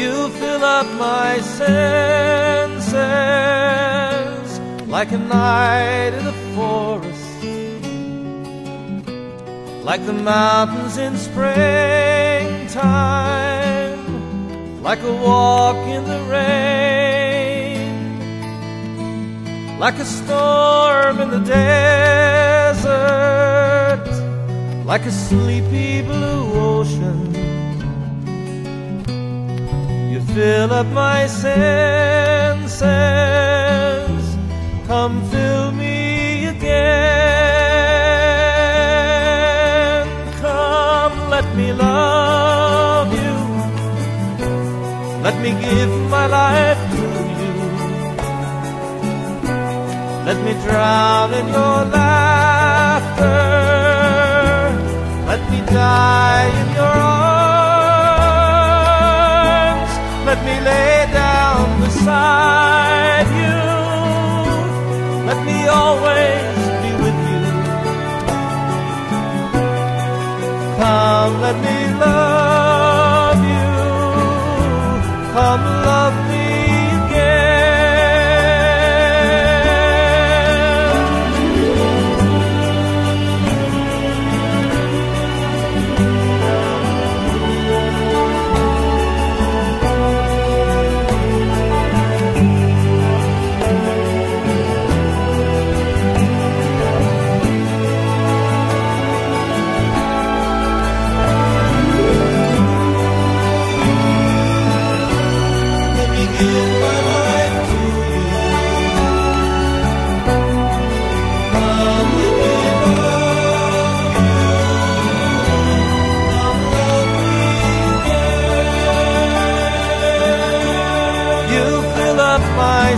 You fill up my senses like a night in the forest, like the mountains in springtime, like a walk in the rain, like a storm in the desert, like a sleepy blue ocean. You fill up my senses, come fill me again. Come, let me love you, let me give my life to you, let me drown in your laughter, let me die in your arms. Let me lay down beside you, let me always be with you. Come, let me love you, come love me again. My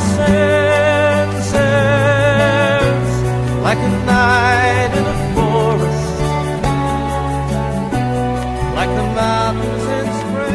senses like a night in a forest, like the mountains in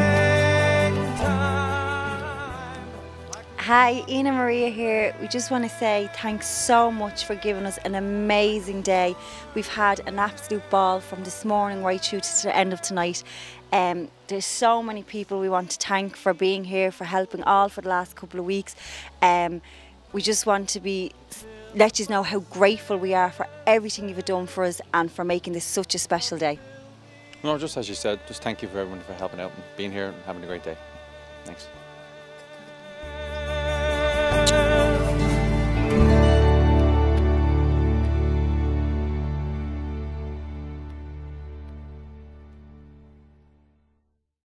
springtime. Hi, Ina Maria here. We just want to say thanks so much for giving us an amazing day. We've had an absolute ball from this morning right through to the end of tonight. There's so many people we want to thank for being here, for helping all for the last couple of weeks. We just want to let you know how grateful we are for everything you've done for us and for making this such a special day. No, just as you said, just thank you for everyone for helping out and being here and having a great day. Thanks.